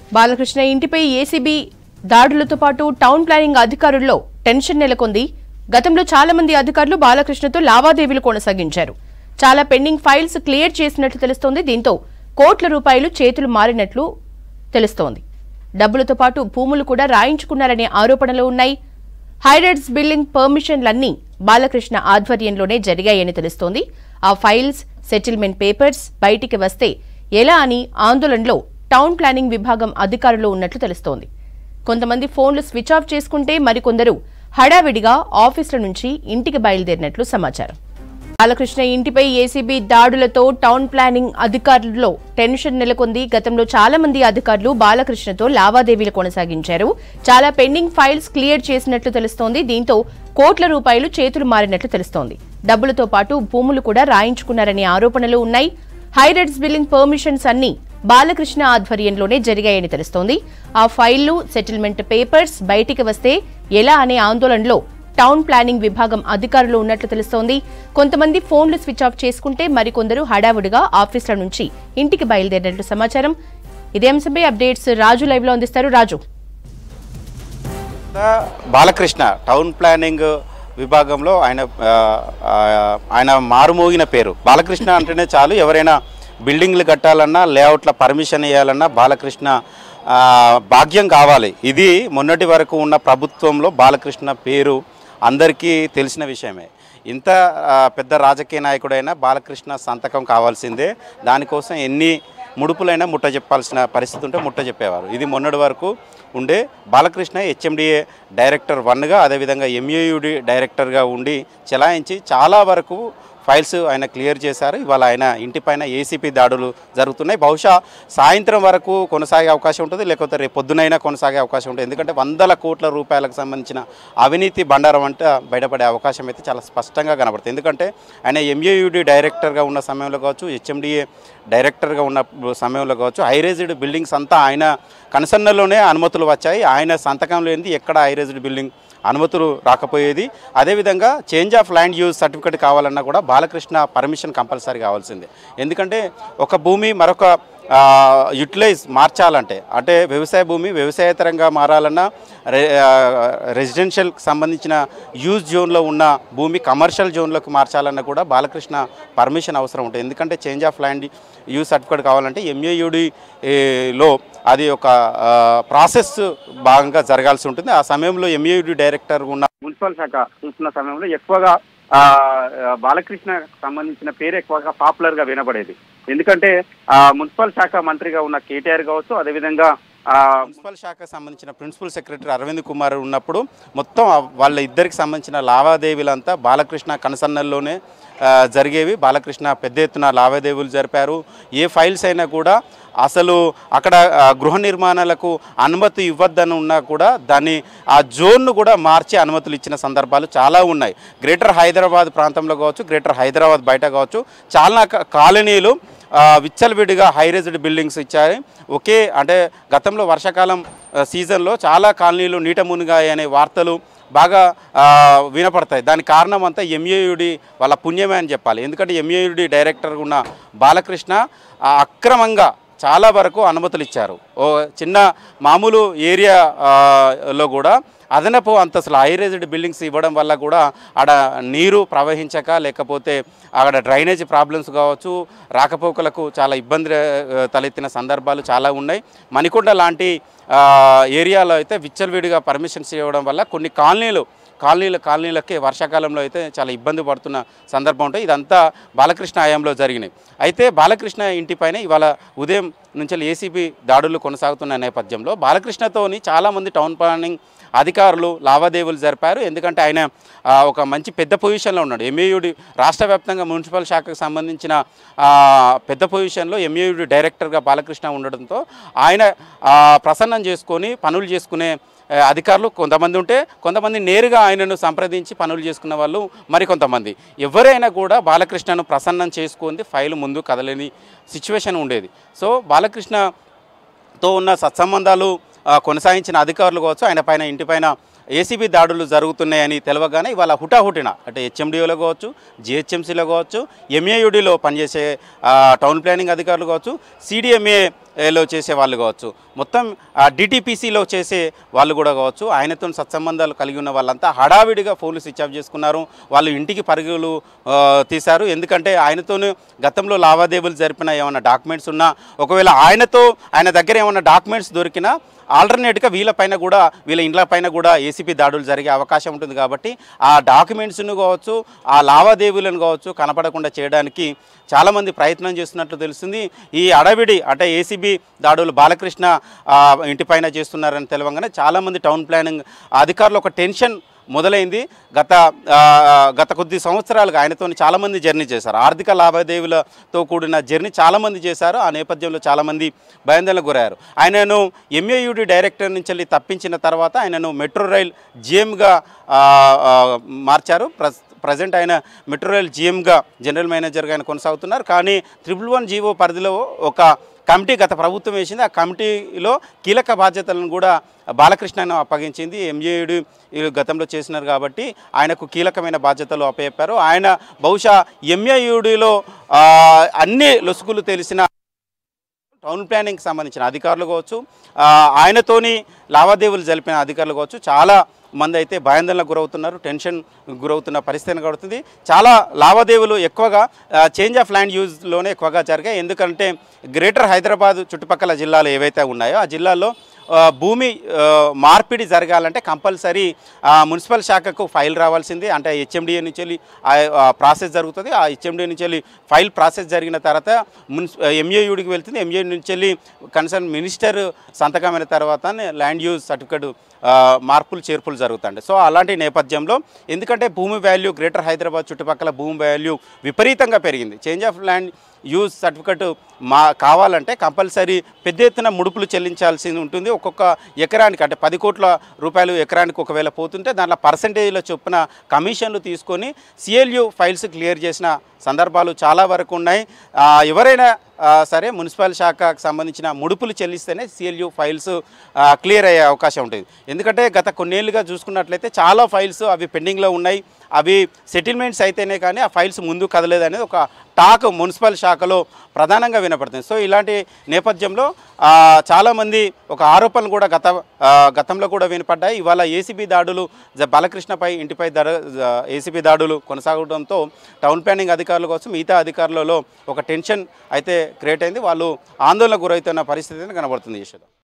బాలకృష్ణ ఇంటిపై ఏసీబీ దాడులతో పాటు టౌన్ ప్లానింగ్ అధికారుల్లో టెన్షన్ నెలకొంది. గతంలో చాలా మంది అధికారులు బాలకృష్ణతో లావాదేవీలు కొనసాగించారు. చాలా పెండింగ్ ఫైల్స్ క్లియర్ చేసినట్లు తెలుస్తోంది. దీంతో కోట్ల రూపాయలు చేతులు మారినట్లు తెలుస్తోంది. డబ్బులతో పాటు భూములు కూడా రాయించుకున్నారనే ఆరోపణలు ఉన్నాయి. హైరైడ్స్ బిల్డింగ్ పర్మిషన్లన్నీ బాలకృష్ణ ఆధ్వర్యంలోనే జరిగాయని తెలుస్తోంది. ఆ ఫైల్స్, సెటిల్మెంట్ పేపర్స్ బయటికి వస్తే ఎలా అని ఆందోళనలో టౌన్ ప్లానింగ్ విభాగం అధికారులు ఉన్నట్లు తెలుస్తోంది. కొంతమంది ఫోన్లు స్విచ్ ఆఫ్ చేసుకుంటే మరికొందరు హడావిడిగా ఆఫీసుల నుంచి ఇంటికి బయలుదేరినట్లు సమాచారం. బాలకృష్ణ ఇంటిపై ఏసీబీ దాడులతో టౌన్ ప్లానింగ్ అధికారుల్లో టెన్షన్ నెలకొంది. గతంలో చాలా మంది అధికారులు బాలకృష్ణతో లావాదేవీలు కొనసాగించారు. చాలా పెండింగ్ ఫైల్స్ క్లియర్ చేసినట్లు తెలుస్తోంది. దీంతో కోట్ల రూపాయలు చేతులు మారినట్లు తెలుస్తోంది. డబ్బులతో పాటు భూములు కూడా రాయించుకున్నారనే ఆరోపణలు ఉన్నాయి. హైరైడ్స్ బిల్డింగ్ పర్మిషన్స్ అన్ని బాలకృష్ణ ఆధ్వర్యంలోనే జరిగాయని తెలుస్తోంది. ఆ ఫైళ్లు, సెటిల్మెంట్ పేపర్స్ బయటికి వస్తే ఎలా అనే ఆందోళనలో టౌన్ ప్లానింగ్ విభాగం అధికారులు ఉన్నట్లు తెలుస్తోంది. కొంతమంది ఫోన్లు స్విచ్ ఆఫ్ చేసుకుంటే మరికొందరు హడావుడిగా ఆఫీసుల నుంచి ఇంటికి బయలుదేరినట్లు సమాచారం. ఇదే అంశంపై అప్డేట్స్ రాజు లైవ్ లో అందిస్తారు. రాజు, బాలకృష్ణ టౌన్ ప్లానింగ్ విభాగంలో ఆయన మారుమోగిన పేరు. బాలకృష్ణ అంటేనే చాలు, ఎవరైనా బిల్డింగ్లు కట్టాలన్నా, లేఅవుట్ల పర్మిషన్ ఇవ్వాలన్నా బాలకృష్ణ భాగ్యం కావాలి. ఇది మొన్నటి వరకు ఉన్న ప్రభుత్వంలో బాలకృష్ణ పేరు అందరికీ తెలిసిన విషయమే. ఇంత పెద్ద రాజకీయ నాయకుడైనా బాలకృష్ణ సంతకం కావాల్సిందే. దానికోసం ఎన్ని ముడుపులైనా ముట్ట చెప్పాల్సిన పరిస్థితి ఉంటే ముట్ట చెప్పేవారు. ఇది మొన్నటి వరకు ఉండే. బాలకృష్ణ హెచ్ఎండిఏ డైరెక్టర్ 1గా, అదేవిధంగా ఎంఏయుడి డైరెక్టర్గా ఉండి చెలాయించి చాలా వరకు ఫైల్స్ ఆయన క్లియర్ చేశారు. ఇవాళ ఆయన ఇంటిపైన ఏసీపీ దాడులు జరుగుతున్నాయి. బహుశా సాయంత్రం వరకు కొనసాగే అవకాశం ఉంటుంది, లేకపోతే రేపు పొద్దునైనా కొనసాగే అవకాశం ఉంటుంది. ఎందుకంటే 100 కోట్ల రూపాయలకు సంబంధించిన అవినీతి బండారం అంటే బయటపడే అవకాశం అయితే చాలా స్పష్టంగా కనబడుతుంది. ఎందుకంటే ఆయన ఎంఏయుడి డైరెక్టర్గా ఉన్న సమయంలో కావచ్చు, హెచ్ఎండిఏ డైరెక్టర్గా ఉన్న సమయంలో కావచ్చు, హైరేజ్డ్ బిల్డింగ్స్ అంతా ఆయన కన్సర్న్లోనే అనుమతులు వచ్చాయి. ఆయన సంతకం లేనిది ఎక్కడ హైరేజ్డ్ బిల్డింగ్ అనుమతులు రాకపోయేది. అదేవిధంగా change of land use certificate కావాలన్నా కూడా బాలకృష్ణ పర్మిషన్ కంపల్సరీ కావాల్సిందే. ఎందుకంటే ఒక భూమి మరొక యూటిలైజ్ మార్చాలంటే, అంటే వ్యవసాయ భూమి వ్యవసాయేతరంగా మారాలన్నా, రెసిడెన్షియల్కి సంబంధించిన యూజ్ జోన్లో ఉన్న భూమి కమర్షియల్ జోన్లోకి మార్చాలన్నా కూడా బాలకృష్ణ పర్మిషన్ అవసరం ఉంటుంది. ఎందుకంటే change of land use certificate కావాలంటే ఎంఏయుడిలో అది ఒక ప్రాసెస్ భాగంగా జరగాల్సి ఉంటుంది. ఆ సమయంలో ఎంఏయుడి డైరెక్టర్ ఉన్న మున్సిపల్ శాఖ చూస్తున్న సమయంలో ఎక్కువగా బాలకృష్ణ సంబంధించిన పేరు ఎక్కువగా పాపులర్గా వినబడేది. ఎందుకంటే మున్సిపల్ శాఖ మంత్రిగా ఉన్న కేటీఆర్ కావచ్చు, అదేవిధంగా మున్సిపల్ శాఖకు సంబంధించిన ప్రిన్సిపల్ సెక్రటరీ అరవింద్ కుమార్ ఉన్నప్పుడు మొత్తం వాళ్ళ ఇద్దరికి సంబంధించిన లావాదేవీలంతా బాలకృష్ణ కన్సర్న్లోనే జరిగేవి. బాలకృష్ణ పెద్ద ఎత్తున లావాదేవీలు జరిపారు. ఏ ఫైల్స్ అయినా కూడా అసలు అక్కడ గృహ నిర్మాణాలకు అనుమతి ఇవ్వద్దని ఉన్నా కూడా దాన్ని ఆ జోన్ను కూడా మార్చి అనుమతులు ఇచ్చిన సందర్భాలు చాలా ఉన్నాయి. గ్రేటర్ హైదరాబాద్ ప్రాంతంలో కావచ్చు, గ్రేటర్ హైదరాబాద్ బయట కావచ్చు, చాలా కాలనీలు విచ్చలవిడిగా హైరేజ్డ్ బిల్డింగ్స్ ఇచ్చాయి. అంటే గతంలో వర్షాకాలం సీజన్లో చాలా కాలనీలు నీట మునిగాయి అనే వార్తలు బాగా వినపడతాయి. దానికి కారణం అంతా ఎంఏయుడి వాళ్ళ పుణ్యమే అని చెప్పాలి. ఎందుకంటే ఎంఏయుడి డైరెక్టర్గా ఉన్న బాలకృష్ణ అక్రమంగా చాలా వరకు అనుమతులు ఇచ్చారు. చిన్న మామూలు ఏరియాలో కూడా అదనపు అంతస్తులు హైరేజ్డ్ బిల్డింగ్స్ ఇవ్వడం వల్ల కూడా ఆడ నీరు ప్రవహించక, లేకపోతే అక్కడ డ్రైనేజ్ ప్రాబ్లమ్స్ కావచ్చు, రాకపోకలకు చాలా ఇబ్బంది తలెత్తిన సందర్భాలు చాలా ఉన్నాయి. మణికొండ లాంటి ఏరియాలో అయితే విచ్చలవిడిగా పర్మిషన్స్ ఇవ్వడం వల్ల కొన్ని కాలనీలకి వర్షాకాలంలో అయితే చాలా ఇబ్బంది పడుతున్న సందర్భం ఉంటాయి. ఇదంతా బాలకృష్ణ హయాంలో జరిగినాయి. అయితే బాలకృష్ణ ఇంటిపైన ఇవాళ ఉదయం నుంచి ఏసీబీ దాడులు కొనసాగుతున్న నేపథ్యంలో బాలకృష్ణతోని చాలామంది టౌన్ ప్లానింగ్ అధికారులు లావాదేవీలు జరిపారు. ఎందుకంటే ఆయన ఒక మంచి పెద్ద పొజిషన్లో ఉన్నాడు. ఎంఏయుడి రాష్ట్ర వ్యాప్తంగా మున్సిపల్ శాఖకు సంబంధించిన పెద్ద పొజిషన్లో ఎంఏయుడి డైరెక్టర్గా బాలకృష్ణ ఉండడంతో ఆయన ప్రసన్నం చేసుకొని పనులు చేసుకునే అధికారులు కొంతమంది ఉంటే, కొంతమంది నేరుగా ఆయనను సంప్రదించి పనులు చేసుకున్న వాళ్ళు మరికొంతమంది. ఎవరైనా కూడా బాలకృష్ణను ప్రసన్నం చేసుకుంది ఫైలు ముందు కదలేని సిచ్యువేషన్ ఉండేది. సో బాలకృష్ణతో ఉన్న సత్సంబంధాలు కొనసాగించిన అధికారులు కావచ్చు, ఆయన పైన ఇంటిపైన ఏసీబీ దాడులు జరుగుతున్నాయని తెలవగానే ఇవాళ హుటాహుటిన అంటే హెచ్ఎండిఓలో కావచ్చు, జిహెచ్ఎంసీలో కావచ్చు, ఎంఏయుడిలో పనిచేసే టౌన్ ప్లానింగ్ అధికారులు కావచ్చు, సిడిఎంఏలో చేసే వాళ్ళు కావచ్చు, మొత్తం డిటిపిసిలో చేసే వాళ్ళు కూడా కావచ్చు, ఆయనతో సత్సంబంధాలు కలిగి ఉన్న వాళ్ళంతా హడావిడిగా ఫోన్లు స్విచ్ ఆఫ్ చేసుకున్నారు. వాళ్ళు ఇంటికి పరుగులు తీశారు. ఎందుకంటే ఆయనతోనే గతంలో లావాదేవీలు జరిపిన ఏమైనా డాక్యుమెంట్స్ ఉన్నా, ఒకవేళ ఆయన దగ్గర ఏమైనా డాక్యుమెంట్స్ దొరికినా ఆల్టర్నేట్గా వీళ్ళ ఇండ్ల పైన కూడా ఏసీపీ దాడులు జరిగే అవకాశం ఉంటుంది. కాబట్టి ఆ డాక్యుమెంట్స్ను కావచ్చు, ఆ లావాదేవీలను కావచ్చు కనపడకుండా చేయడానికి చాలామంది ప్రయత్నం చేస్తున్నట్లు తెలుస్తుంది. ఈ అడవిడి అంటే ఏసీబీ దాడులు బాలకృష్ణ ఇంటిపైన చేస్తున్నారని తెలవంగానే చాలామంది టౌన్ ప్లానింగ్ అధికారులు ఒక టెన్షన్ మొదలైంది. గత కొద్ది సంవత్సరాలుగా ఆయనతో చాలామంది జర్నీ చేశారు. ఆర్థిక లావాదేవీలతో కూడిన జర్నీ చాలామంది చేశారు. ఆ నేపథ్యంలో చాలామంది భయాందోళనకు గురయ్యారు. ఆయనను ఎంఏయుడి డైరెక్టర్ నుంచి వెళ్ళి తప్పించిన తర్వాత ఆయనను మెట్రో రైల్ జిఎంగా మార్చారు. ప్రజెంట్ ఆయన మెట్రో రైల్ జిఎంగా జనరల్ మేనేజర్గా ఆయన కొనసాగుతున్నారు. కానీ 111 జీవో పరిధిలో ఒక కమిటీ గత ప్రభుత్వం వేసింది. ఆ కమిటీలో కీలక బాధ్యతలను కూడా బాలకృష్ణను అప్పగించింది. ఎంఏయుడు గతంలో చేసినారు కాబట్టి ఆయనకు కీలకమైన బాధ్యతలు అప్పచెప్పారు. ఆయన బహుశా ఎంఏయుడిలో అన్ని లొసుగులు తెలిసిన టౌన్ ప్లానింగ్కి సంబంధించిన అధికారులు కావచ్చు, ఆయనతోని లావాదేవీలు జరిపిన అధికారులు కావచ్చు, చాలా మంది అయితే భయాందోళనకు గురవుతున్నారు, టెన్షన్ గురవుతున్న పరిస్థితి కనబడుతుంది. చాలా లావాదేవీలు ఎక్కువగా చేంజ్ ఆఫ్ ల్యాండ్ యూజ్లోనే ఎక్కువగా జరిగాయి. ఎందుకంటే గ్రేటర్ హైదరాబాద్ చుట్టుపక్కల జిల్లాలు ఏవైతే ఉన్నాయో ఆ జిల్లాల్లో భూమి మార్పిడి జరగాలంటే కంపల్సరీ మున్సిపల్ శాఖకు ఫైల్ రావాల్సింది. అంటే హెచ్ఎండిఏ నుంచి వెళ్ళి ప్రాసెస్ జరుగుతుంది. ఆ హెచ్ఎండిఏ నుంచి వెళ్ళి ఫైల్ ప్రాసెస్ జరిగిన తర్వాత ఎంఏయుడికి వెళ్తుంది. ఎంఏ నుంచి వెళ్ళి కన్సర్న్ మినిస్టర్ సంతకమైన తర్వాత ల్యాండ్ యూజ్ సర్టిఫికేట్ మార్పులు చేర్పులు జరుగుతాయి. సో అలాంటి నేపథ్యంలో ఎందుకంటే భూమి వాల్యూ గ్రేటర్ హైదరాబాద్ చుట్టుపక్కల భూమి వాల్యూ విపరీతంగా పెరిగింది. Change of land use certificate కావాలంటే కంపల్సరీ పెద్ద ఎత్తున ముడుపులు చెల్లించాల్సి ఉంటుంది. ఒక్కొక్క ఎకరానికి అంటే 10 కోట్ల రూపాయలు ఎకరానికి ఒకవేళ పోతుంటే దాంట్లో పర్సంటేజ్ల చొప్పున కమిషన్లు తీసుకొని సిఎల్యూ ఫైల్స్ క్లియర్ చేసిన సందర్భాలు చాలా వరకు ఉన్నాయి. ఎవరైనా సరే మున్సిపల్ శాఖకు సంబంధించిన ముడుపులు చెల్లిస్తేనే సిఎల్యూ ఫైల్స్ క్లియర్ అయ్యే అవకాశం ఉంటుంది. ఎందుకంటే గత కొన్నేళ్ళుగా చూసుకున్నట్లయితే చాలా ఫైల్స్ అవి పెండింగ్లో ఉన్నాయి. అవి సెటిల్మెంట్స్ అయితేనే కానీ ఆ ఫైల్స్ ముందు కదలేదనేది ఒక టాక్ మున్సిపల్ శాఖలో ప్రధానంగా వినపడుతుంది. సో ఇలాంటి నేపథ్యంలో చాలామంది ఒక ఆరోపణలు కూడా గతంలో కూడా వినపడ్డాయి. ఇవాళ ఏసీబీ దాడులు బాలకృష్ణపై ఇంటిపై ఏసీబీ దాడులు కొనసాగడంతో టౌన్ ప్లానింగ్ అధికారులు కోసం మిగతా అధికారులలో ఒక టెన్షన్ అయితే క్రియేట్ అయింది. వాళ్ళు ఆందోళనకు గురవుతున్న పరిస్థితి కనబడుతుంది. యశోద.